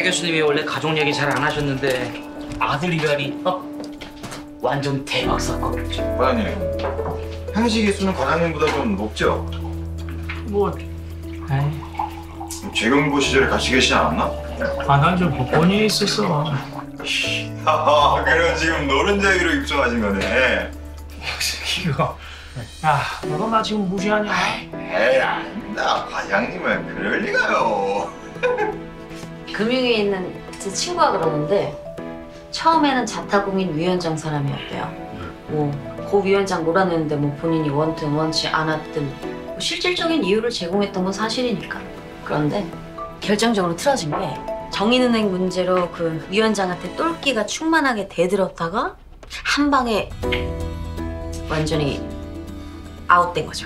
교수님이 원래 가족 얘기 잘 안 하셨는데 아들 이별이 완전 대박 사건이죠. 과장님, 형식 기수는 과장님보다 좀 높죠? 뭐, 아이, 재경부 시절에 같이 계시지 않았나? 난 좀 복권이 있었어. 하하, 그럼 지금 노른자위로 입성하신 거네. 이거, 너도 나 지금 무시하냐? 에이, 아닙니다. 과장님은 그럴 리가요. 금융위에 있는 제 친구가 그러는데 처음에는 자타공인 위원장 사람이었대요. 고 위원장 몰아내는데 본인이 원든 원치 않았든 실질적인 이유를 제공했던 건 사실이니까. 그런데 결정적으로 틀어진 게 정인은행 문제로 그 위원장한테 똘끼가 충만하게 대들었다가 한 방에 완전히 아웃된 거죠.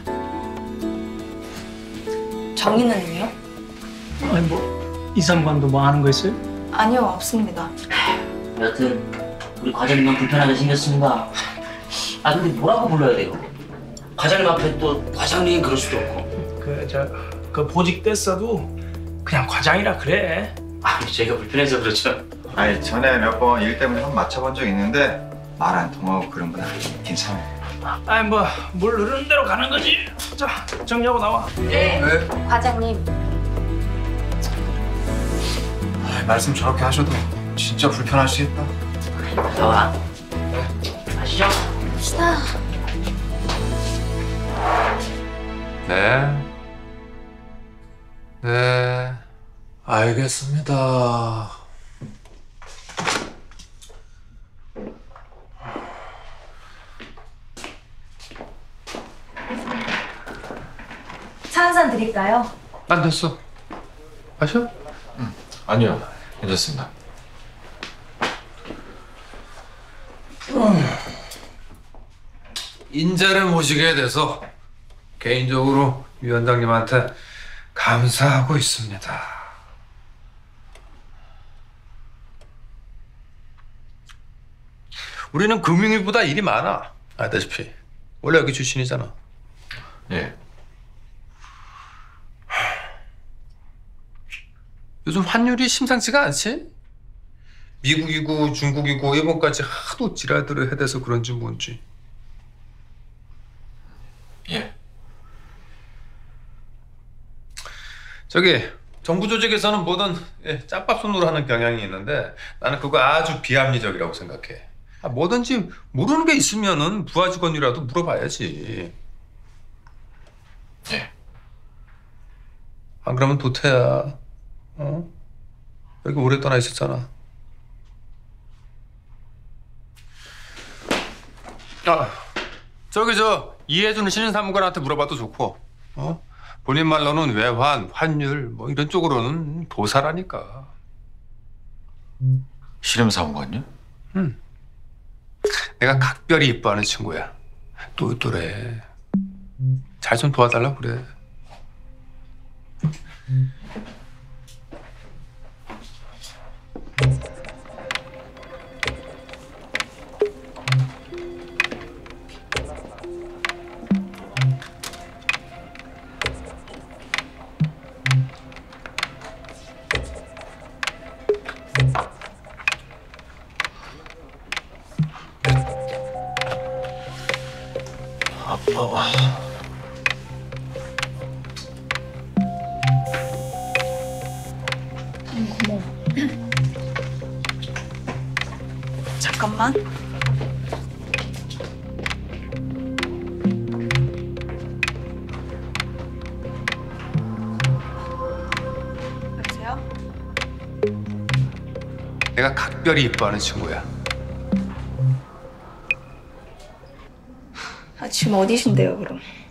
정인은행이요? 아니 이삼관도 뭐 하는 거 있어요? 아니요, 없습니다. 여튼 우리 과장님만 불편하게 생겼습니다. 근데 뭐라고 불러야 돼요? 과장님 앞에 또 과장님 그럴 수도 없고. 그 보직 됐어도 그냥 과장이라 그래. 제가 불편해서 그렇죠. 아니, 전에 몇 번 일 때문에 한 맞춰본 적 있는데 말 안 통하고 그런 건 괜찮아요. 물 흐르는 대로 가는 거지. 자, 정리하고 나와. 네. 과장님. 말씀 저렇게 하셔도 진짜 불편하시겠다. 나와. 아시죠? 시다. 네. 네. 알겠습니다. 차 한 잔 드릴까요? 안 됐어. 마셔? 아니요, 괜찮습니다. 인재를 모시게 돼서 개인적으로 위원장님한테 감사하고 있습니다. 우리는 금융위보다 일이 많아. 알다시피. 원래 여기 출신이잖아. 예. 요즘 환율이 심상치가 않지? 미국이고 중국이고 일본까지 하도 지랄들을 해대서 그런지 뭔지. 예. 저기 정부 조직에서는 뭐든 짬밥손으로 하는 경향이 있는데 나는 그거 아주 비합리적이라고 생각해. 뭐든지 모르는 게 있으면은 부하 직원이라도 물어봐야지. 예. 안 그러면 도태야. 여기 오랫동안 있었잖아. 저기 이해준 신인사무관한테 물어봐도 좋고, 본인 말로는 외환, 환율 뭐 이런 쪽으로는 도사라니까. 실험사무관요? 내가 각별히 이뻐하는 친구야. 똘똘해. 잘 좀 도와달라고 그래. 잠깐만. 여보세요? 내가 각별히 이뻐하는 친구야. 지금 어디신데요, 그럼?